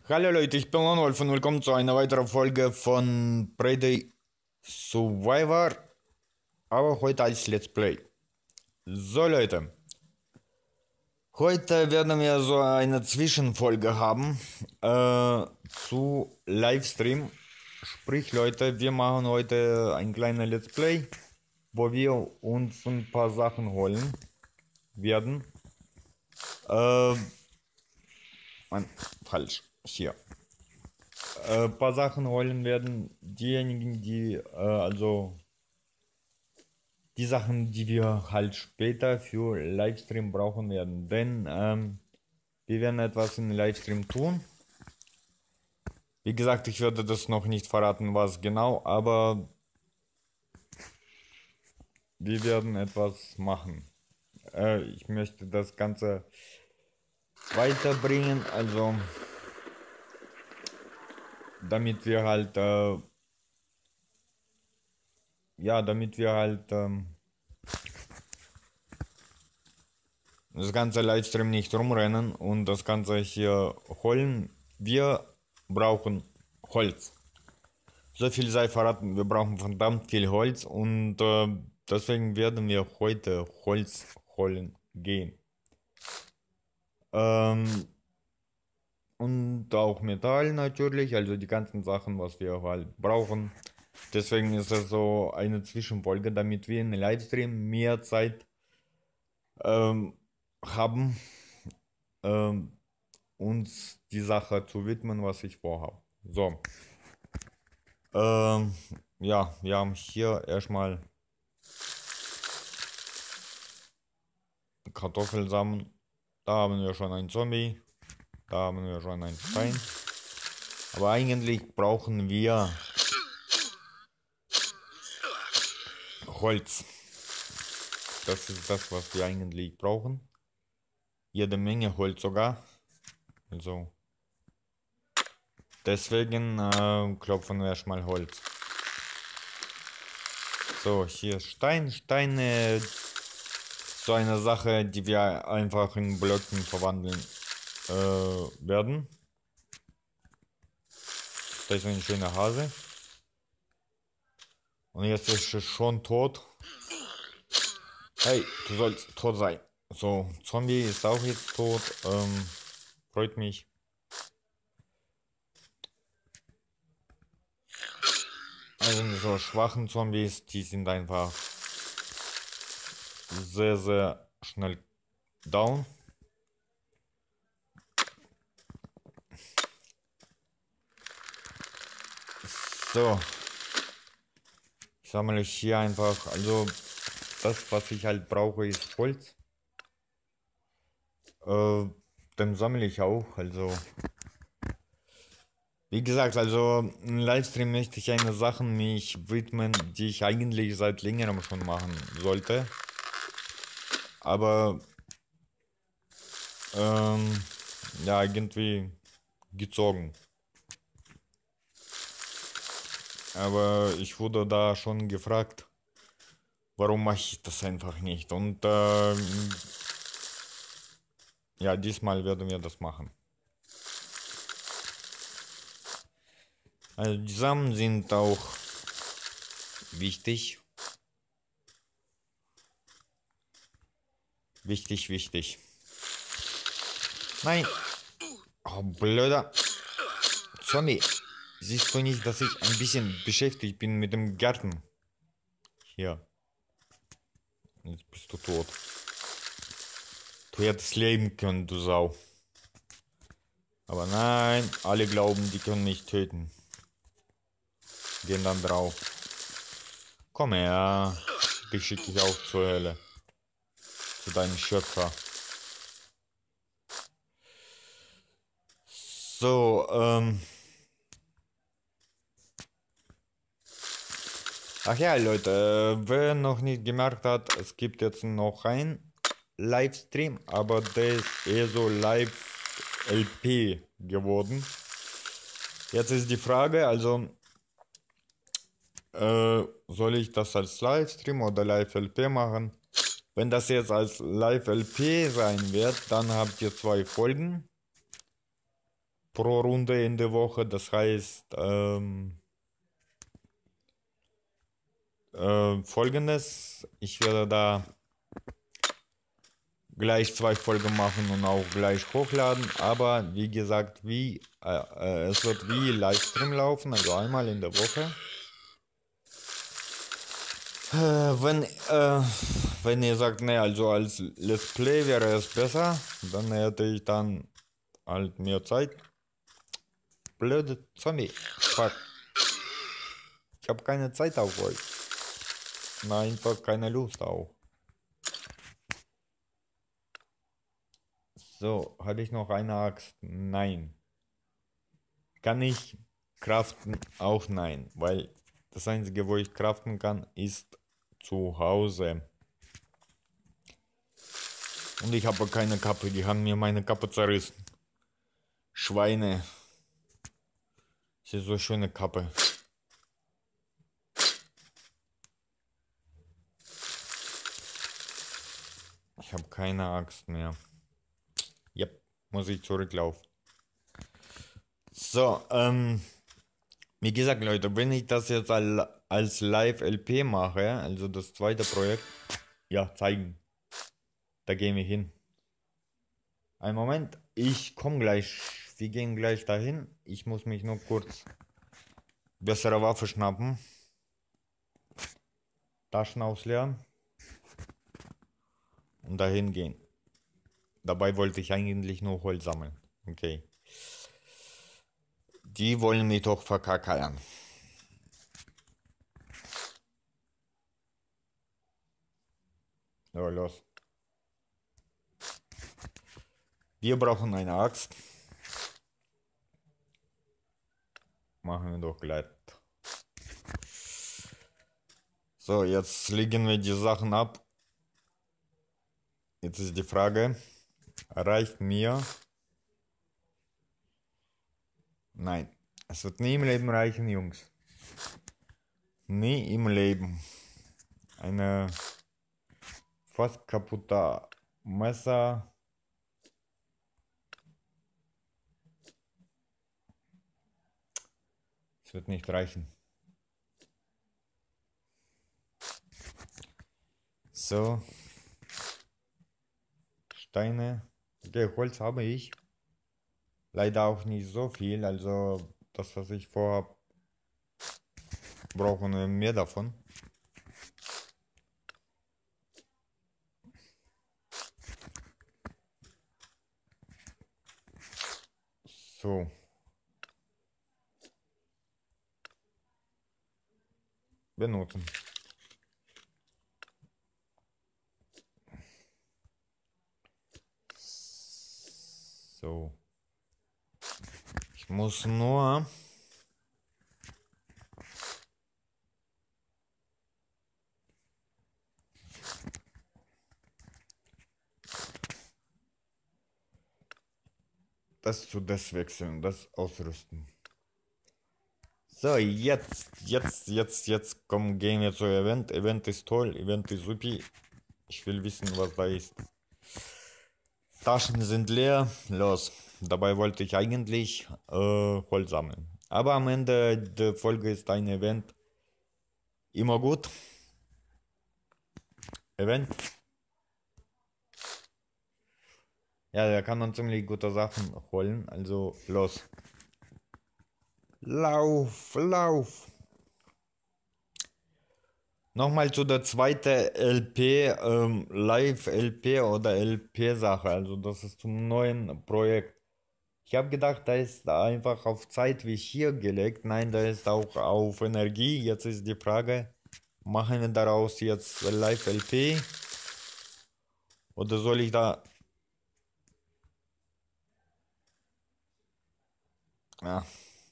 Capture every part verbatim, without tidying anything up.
Hallo Leute, ich bin Lonwolf und willkommen zu einer weiteren Folge von Prey Survivor, aber heute als Let's Play. So Leute, heute werden wir so eine Zwischenfolge haben äh, zu Livestream. Sprich Leute, wir machen heute ein kleiner Let's Play, wo wir uns ein paar Sachen holen werden. Äh, Mann, falsch, hier. Ein äh, paar Sachen holen werden. Diejenigen, die, äh, also die Sachen, die wir halt später für Livestream brauchen werden. Denn ähm, wir werden etwas in Livestream tun. Wie gesagt, ich werde das noch nicht verraten, was genau, aber wir werden etwas machen. Äh, ich möchte das Ganze weiterbringen, also damit wir halt äh, ja, damit wir halt ähm, das ganze Livestream nicht rumrennen und das Ganze hier holen. Wir brauchen Holz. So viel sei verraten, wir brauchen verdammt viel Holz und äh, deswegen werden wir heute Holz holen gehen. Ähm, und auch Metall natürlich, also die ganzen Sachen, was wir halt brauchen. Deswegen ist das so eine Zwischenfolge, damit wir in Livestream mehr Zeit ähm, haben, ähm, uns die Sache zu widmen, was ich vorhabe. So. Ähm, ja, wir haben hier erstmal Kartoffelsamen. Da haben wir schon einen Zombie. Da haben wir schon einen Stein. Aber eigentlich brauchen wir Holz. Das ist das, was wir eigentlich brauchen. Jede Menge Holz sogar. Also deswegen äh, klopfen wir erstmal Holz. So, hier ist Stein. Steine, so eine Sache, die wir einfach in Blöcken verwandeln äh, werden. Da ist ein schöner Hase. Und jetzt ist es schon tot. Hey, du sollst tot sein. So, Zombie ist auch jetzt tot. Ähm, freut mich. Also so schwachen Zombies, die sind einfach sehr, sehr schnell down. So. Ich sammle hier einfach, also das, was ich halt brauche, ist Holz. Äh, dann sammle ich auch, also wie gesagt, also im Livestream möchte ich eine Sachen mich widmen, die ich eigentlich seit längerem schon machen sollte. Aber ähm, ja, irgendwie gezogen. Aber ich wurde da schon gefragt, warum mache ich das einfach nicht. Und äh, ja, diesmal werden wir das machen. Also die Samen sind auch wichtig. Wichtig, wichtig. Nein. Oh, blöder Zombie. Siehst du nicht, dass ich ein bisschen beschäftigt bin mit dem Garten? Hier. Jetzt bist du tot. Du hättest leben können, du Sau. Aber nein, alle glauben, die können mich töten. Gehen dann drauf. Komm her. Dich schicke ich auch zur Hölle. Zu deinem Schöpfer. So, ähm. Ach ja, Leute, wer noch nicht gemerkt hat, es gibt jetzt noch ein Livestream, aber der ist eher so Live-L P geworden. Jetzt ist die Frage, also äh, soll ich das als Livestream oder Live-L P machen? Wenn das jetzt als Live-L P sein wird, dann habt ihr zwei Folgen pro Runde in der Woche. Das heißt, ähm, äh, folgendes, ich werde da gleich zwei Folgen machen und auch gleich hochladen, aber wie gesagt, wie äh, äh, es wird wie Livestream laufen, also einmal in der Woche. Äh, wenn, äh, wenn ihr sagt, ne, also als Let's Play wäre es besser, dann hätte ich dann halt mehr Zeit. Blöde Zombie. Fuck. Ich habe keine Zeit auf euch. Nein, einfach keine Lust auch. So, hatte ich noch eine Axt? Nein. Kann ich craften? Auch nein, weil das einzige, wo ich craften kann, ist zu Hause. Und ich habe keine Kappe, die haben mir meine Kappe zerrissen. Schweine. Das ist so eine schöne Kappe. Ich habe keine Axt mehr. Yep, muss ich zurücklaufen. So, ähm, wie gesagt, Leute, wenn ich das jetzt als Live-L P mache, also das zweite Projekt, ja, zeigen. Da gehen wir hin. Einen Moment, ich komme gleich. Wir gehen gleich dahin. Ich muss mich nur kurz bessere Waffe schnappen. Taschen ausleeren. Und dahin gehen. Dabei wollte ich eigentlich nur Holz sammeln. Okay. Die wollen mich doch verkackern. So, los. Wir brauchen eine Axt. Machen wir doch gleich. So, jetzt legen wir die Sachen ab. Jetzt ist die Frage, reicht mir? Nein, es wird nie im Leben reichen, Jungs. Nie im Leben. Eine fast kaputte Messer. Es wird nicht reichen. So. Steine. Okay, Holz habe ich. Leider auch nicht so viel. Also das, was ich vorhabe, brauchen wir mehr davon. So. Benutzen. So. Ich muss nur das zu das wechseln, das ausrüsten. So, jetzt, jetzt, jetzt, jetzt kommen, gehen wir zu Event. Event ist toll, Event ist supi. Ich will wissen, was da ist. Taschen sind leer, los. Dabei wollte ich eigentlich äh, Holz sammeln. Aber am Ende der Folge ist ein Event immer gut. Event. Ja, der kann man ziemlich gute Sachen holen. Also los. Lauf, lauf. Nochmal zu der zweiten L P, ähm, Live-L P oder L P-Sache. Also das ist zum neuen Projekt. Ich habe gedacht, da ist einfach auf Zeit wie hier gelegt. Nein, da ist auch auf Energie. Jetzt ist die Frage, machen wir daraus jetzt Live-L P? Oder soll ich da... Ja.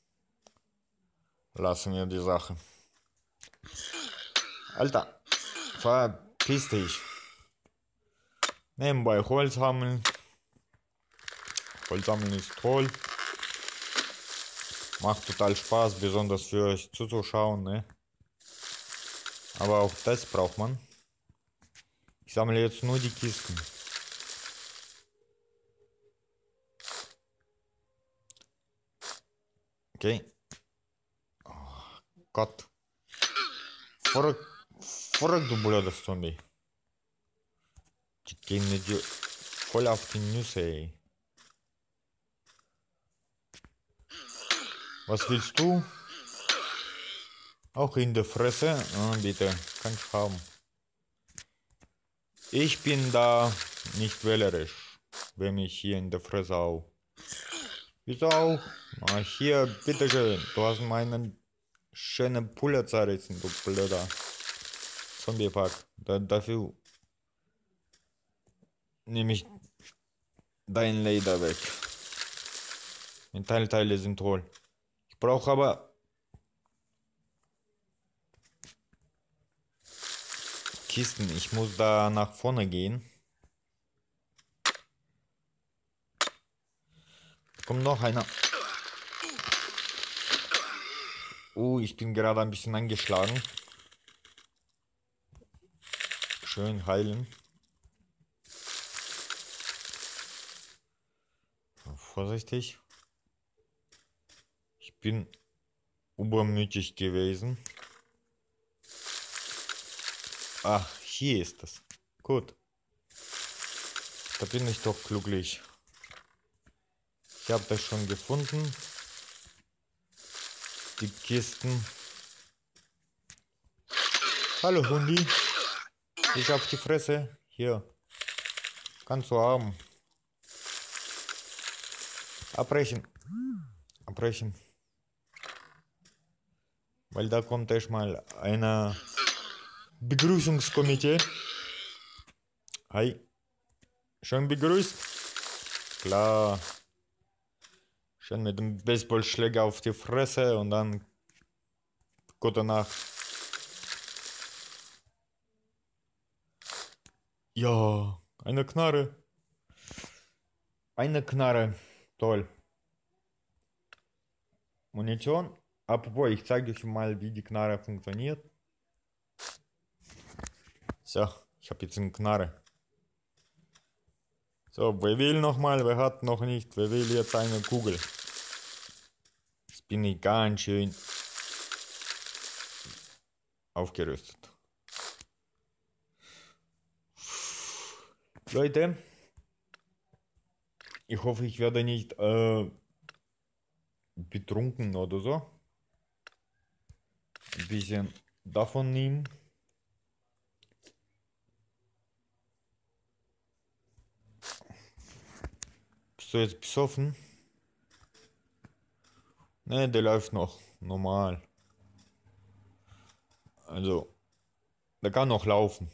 Lassen wir die Sache. Alter, verpiss dich. Nebenbei Holz sammeln. Holz sammeln ist toll. Macht total Spaß, besonders für euch zuzuschauen, ne? Aber auch das braucht man. Ich sammle jetzt nur die Kisten. Okay. Oh Gott. Verrückt, verrückt, du blödes Zombie. Die gehen mit dir voll auf die Nüsse, ey. Was willst du? Auch in der Fresse? Ah, bitte, kann ich haben. Ich bin da nicht wählerisch, wenn mich hier in der Fresse auch. Wieso auch? Ah, hier, bitteschön, du hast meinen schönen Puller zerrissen, du blöder Zombie-Pack. Da, dafür nehme ich dein Leder weg. Metallteile sind toll. Ich brauche aber Kisten. Ich muss da nach vorne gehen. Kommt noch einer. Oh, ich bin gerade ein bisschen angeschlagen. Schön heilen. Vorsichtig. Ich bin übermütig gewesen. Ach, hier ist das. Gut. Da bin ich doch glücklich. Ich habe das schon gefunden. Die Kisten. Hallo Hundi. Ich auf die Fresse. Hier. Kannst du haben. Abbrechen. Abbrechen. Weil da kommt erstmal eine Begrüßungskomitee. Hi. Schön begrüßt. Klar. Schön mit dem Baseballschläger auf die Fresse und dann gute Nacht. Ja, eine Knarre. Eine Knarre. Toll. Munition. Apropos, ich zeige euch mal, wie die Knarre funktioniert. So, ich habe jetzt eine Knarre. So, wer will noch mal? Wer hat noch nicht? Wer will jetzt eine Kugel? Jetzt bin ich ganz schön aufgerüstet. Leute, ich hoffe, ich werde nicht äh, betrunken oder so. Ein bisschen davon nehmen. Bist du jetzt besoffen? Ne, der läuft noch normal. Also, der kann noch laufen.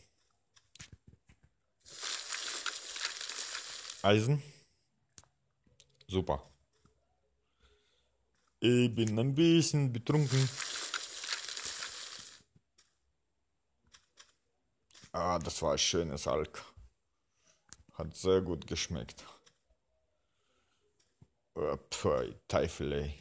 Eisen. Super. Ich bin ein bisschen betrunken. Ah, das war ein schönes Alk. Hat sehr gut geschmeckt. Oh, pfui, Teufel, ey.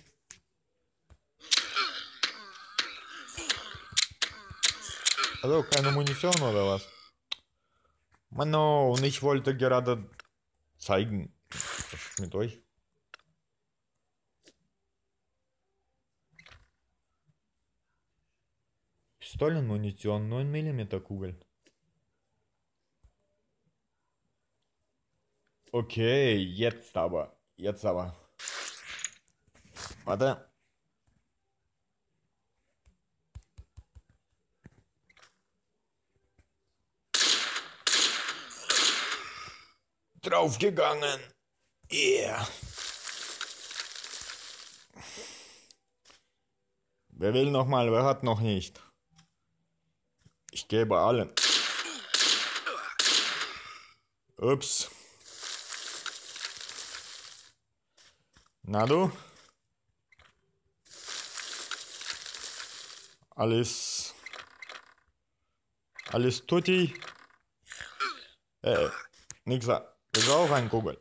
Also, keine Munition oder was? Mano, und ich wollte gerade zeigen. Was ist mit euch? Pistolenmunition, neun Millimeter Kugel. Okay, jetzt aber. Jetzt aber. Warte. Draufgegangen. Yeah. Wer will noch mal? Wer hat noch nicht? Ich gebe allen. Ups. Na du? Alles. Alles tutti. Äh, nix. Das ist auch ein Kugel.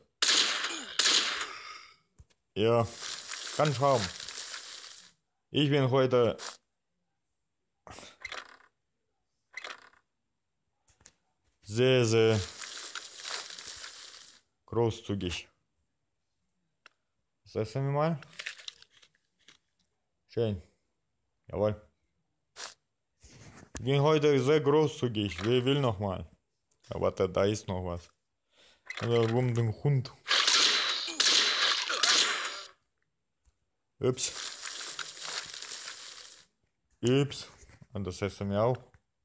Ja, kann ich haben. Ich bin heute sehr, sehr großzügig. Was essen wir mal? Schön. Jawohl. Ich bin heute sehr großzügig. Wer will noch mal? Ja, warte, da ist noch was. Also um den Hund. Ups. Ups. Und das essen wir auch.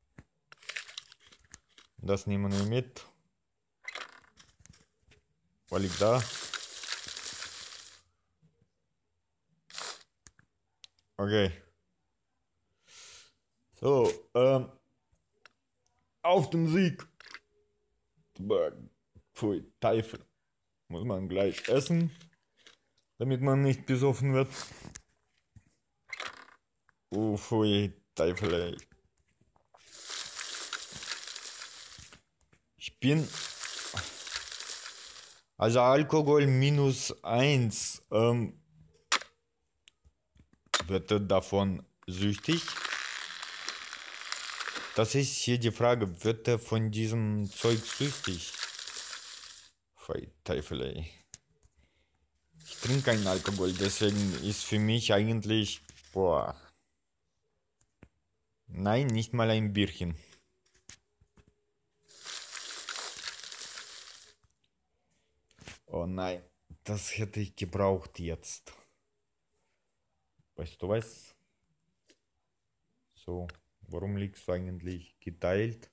Das nehmen wir mit. Was liegt da? Okay. So, ähm. Auf den Sieg. Pfui, Teufel. Muss man gleich essen, damit man nicht besoffen wird. Oh, pfui, Teufel, ey. Ich bin... Also Alkohol minus eins. Ähm, wird er davon süchtig? Das ist hier die Frage. Wird er von diesem Zeug süchtig? Pfui, Teufel, ey. Ich trinke keinen Alkohol, deswegen ist für mich eigentlich... Boah. Nein, nicht mal ein Bierchen. Oh nein, das hätte ich gebraucht jetzt. Weißt du was? So, warum liegst du eigentlich geteilt?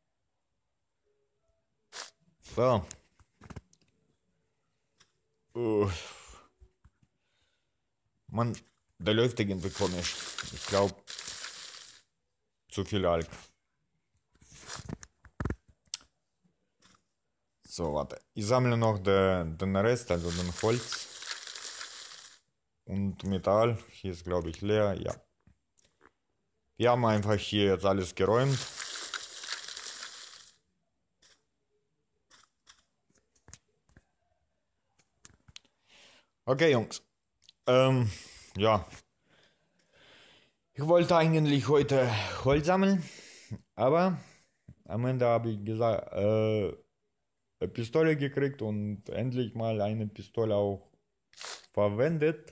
So. Uh. Mann, der läuft irgendwie komisch. Ich glaube, zu viel Alk. So, warte. Ich sammle noch den, den Rest, also den Holz. Und Metall. Hier ist, glaube ich, leer. Ja. Wir haben einfach hier jetzt alles geräumt. Okay, Jungs. Ähm, ja. Ich wollte eigentlich heute Holz sammeln. Aber am Ende habe ich gesagt, äh, eine Pistole gekriegt und endlich mal eine Pistole auch verwendet.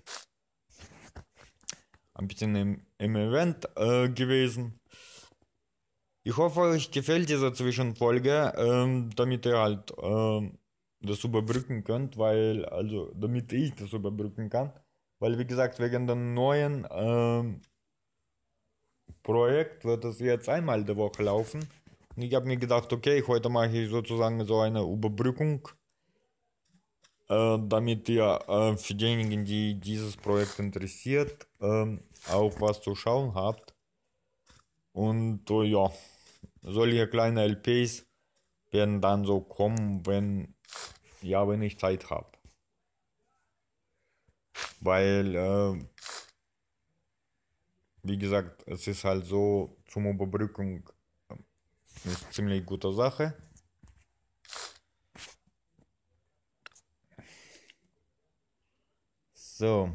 Ein bisschen im, im Event äh, gewesen. Ich hoffe, euch gefällt diese Zwischenfolge, ähm, damit ihr halt ähm, das überbrücken könnt, weil, also, damit ich das überbrücken kann, weil, wie gesagt, wegen dem neuen ähm, Projekt wird es jetzt einmal die Woche laufen. Und ich habe mir gedacht, okay, heute mache ich sozusagen so eine Überbrückung, äh, damit ihr äh, für diejenigen, die dieses Projekt interessiert, äh, auch was zu schauen habt. Und äh, ja, solche kleine L Ps werden dann so kommen, wenn, ja, wenn ich Zeit habe. Weil, äh, wie gesagt, es ist halt so, zum Überbrückung äh, ist ziemlich gute Sache. So.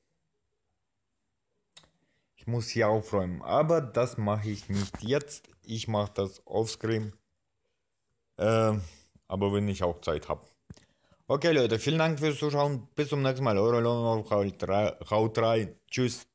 Ich muss hier aufräumen, aber das mache ich nicht jetzt. Ich mache das offscreen. Äh, aber wenn ich auch Zeit habe. Okay, Leute, vielen Dank fürs Zuschauen. Bis zum nächsten Mal. Eure Long, haut rein. Tschüss.